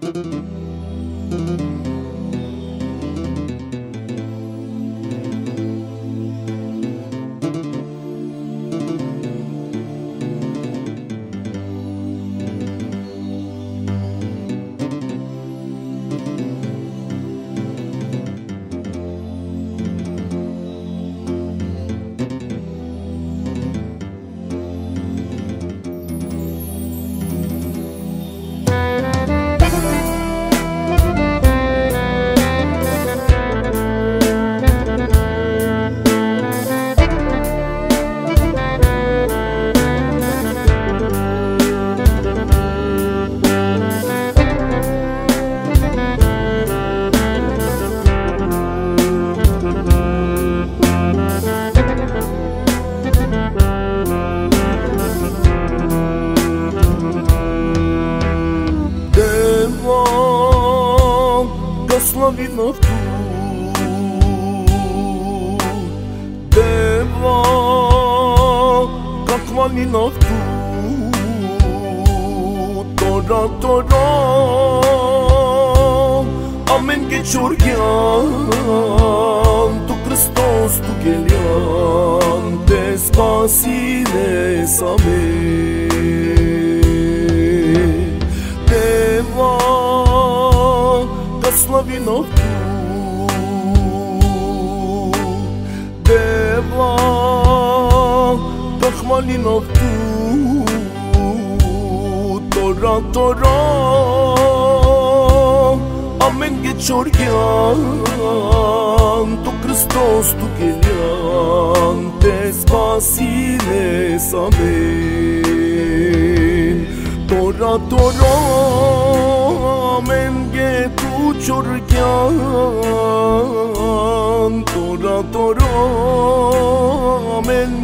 Славинов тут, Дева, как малинов тут, Тора, Тора, Amen geçorgen, Tu Hristos, Tu gelian, Te spasines, Amen. Deva, Славинов тут, Дева, как малинов тут, Тора, Тора, Amen geçorgen, Tu Hristos, Tu gelian, Te spasines, Amen. Tora, Tora, Amen geçorgen, Tora, Tora, Amen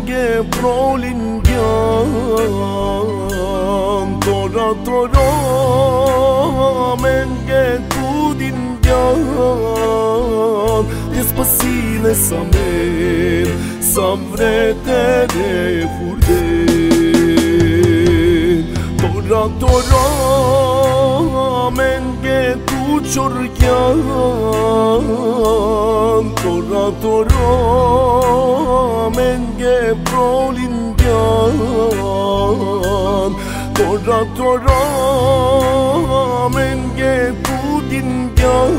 geprolingen, Tora, Tora, Amen getudingen, Te spasines, Amen, savretere furden, Tora, Tora, Amen geçorgen, Tora, Tora, Amen geprolingen, Tora, Tora, Amen getudingen,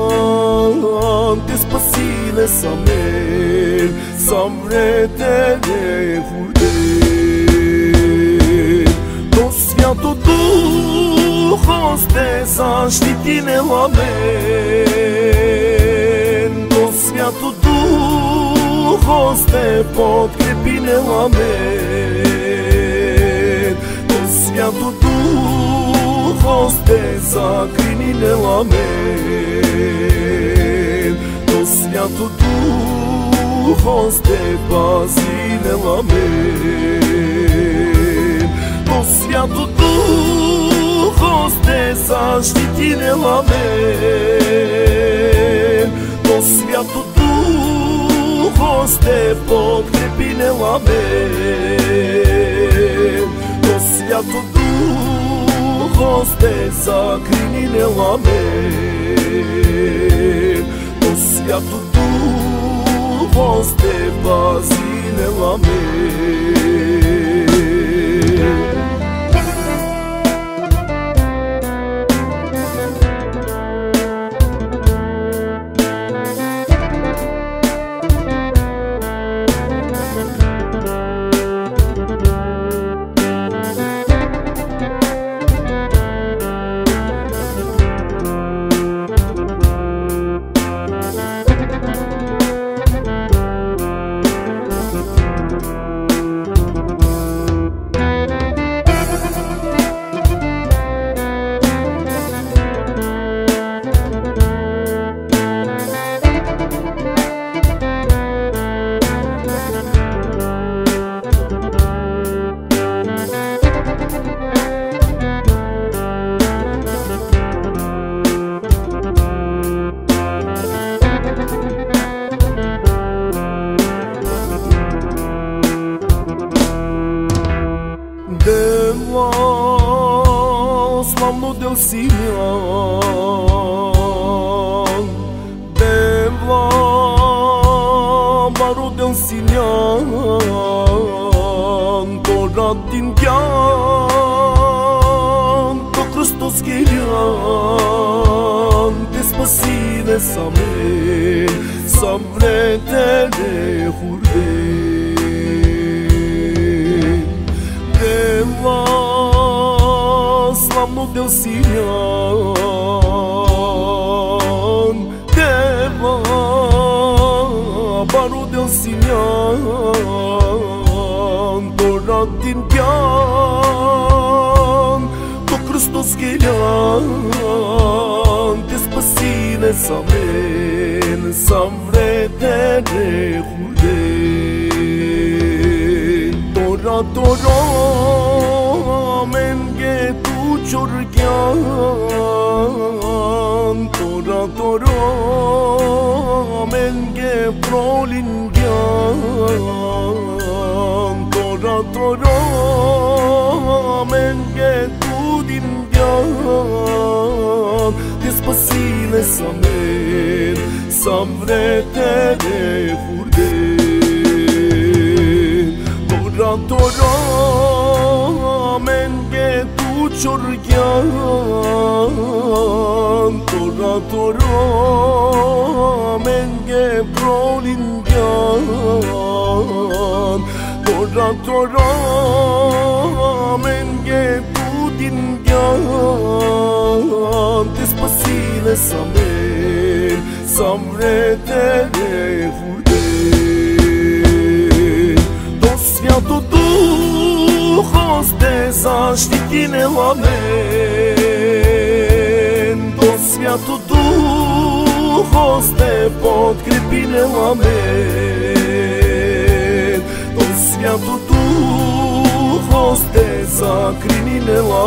Te spasines, Amen, savretere furden. To Svijato Duhos Te zaštitinel, Amen. To Svijato Duhos Te potkrepinel, Amen. To Svijato Duhos Te zakrinilel, Amen. To Svijato Duhos Te pazinel, Amen. To Svijato Duhos Te zaštitinel, Amen. To Svijato Duhos Te potkrepinel, Amen. To Svijato Duhos Te zakrinilel, Amen. To Svijato Duhos Te pazinel, Amen. Deva, slavno del Sinjan, Deva baro del Sinjan, Toratin kjan, to Kristos geljan, te spasine samen, samretene hurden. Deva slavno del Sinjan, Deva baro del Sinjan, Toratin kjan, to Kristos geljan, te spasine samen, samretene hurden. Tora men getu çorgyan, Tora men ge prolingyan, Tora men getu dingyan, despacine samen, samretene hurden. Tora men getu çorgyan, Tora men ge prolingyan, Tora men getu dingyan, despacine samen, samretene hurden. Do Свято Духos te zaštitinela men, do Свято Духos te podkrepinela men, do Свято Духos te zakrinila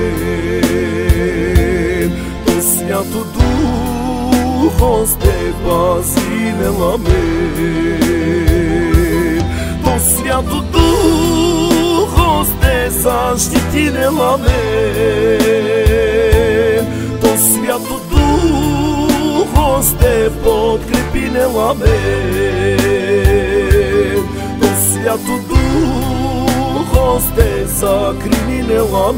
men, do Свято Духos te pazinela men, do Свято Духos te zaštitinela men, do Свято Духos te podkrepinela men, do Свято Духos te zakrinila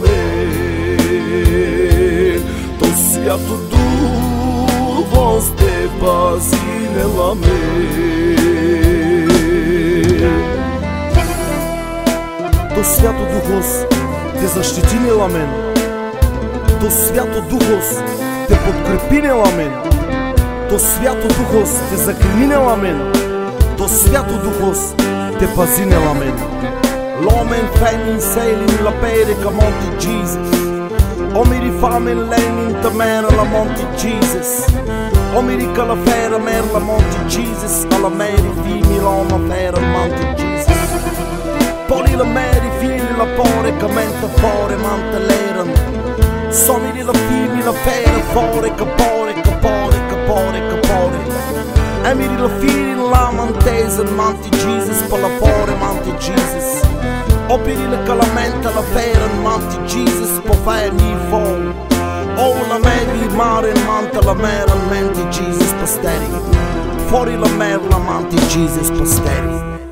men, do Свято Духos te pazinela men. Do Свято Духos te zaštitinela men, do Свято Духos te podkrepinela men, do Свято Духos te zakrinila men, do Свято Духos te pazinela men. L'omen fenin selin la pere ca monti Jesus, o mi rifamen lenin te mera la monti Jesus, o mi rica la fera mer la monti Jesus, alla meri fini l'oma fera monti Jesus. Poli la meri fini la pore ca mente fore mante leran, somi di la fini la fera fore ca pore ca pore ca pore ca pore. E mi di la fini la mantesen manti Jesus pa la pore manti Jesus. Operi la calamenta la fera manti Jesus pa fare mi vol. O la meri mare manta la mera manti Jesus pa steri. Fuori la mer la manti Jesus pa steri.